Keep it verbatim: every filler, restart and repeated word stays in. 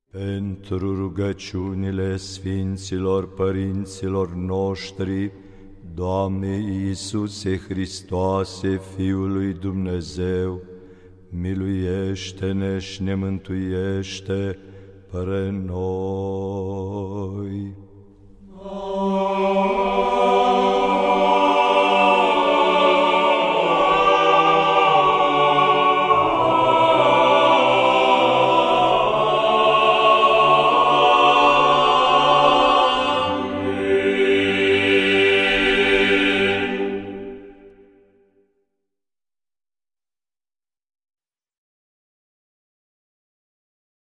Pentru rugăciunile Sfinților Părinților noștri, Doamne Iisuse Hristoase, Fiul lui Dumnezeu, miluiește-ne și ne mântuiește pe noi.